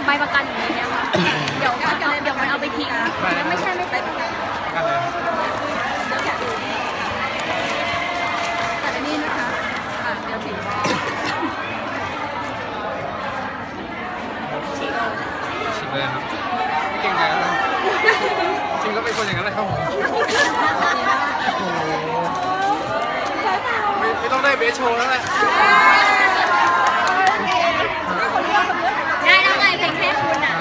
ใบประกันอยู่ในนี้ค่ะเดี๋ยวมันเอาไปทิ้งไม่ใช่ไม่ใช่ประกันเลยเดี๋ยวแกะดูแต่อันนี้นะคะเดี๋ยวฉีกเลยครับไม่เก่งใจแล้วนะจริงก็เป็นคนอย่างนั้นเลยครับผมไม่ต้องได้เบสโชว์แล้วแหละได้แล้วไงเพลงแค่คุณอ่ะ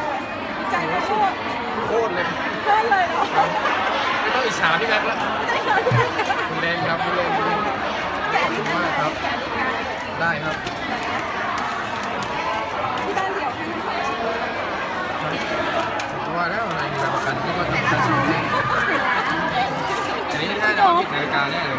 โคตรเลยไม่ต้องอิจฉาพี่แม็กซ์แล้วคุณเล่นครับคุณเล่นขอบคุณมากครับได้ครับว่าแล้วอะไรมีประกันที่ว่าทำการอันนี้น่าจะผิดนาฬิกาแน่เลย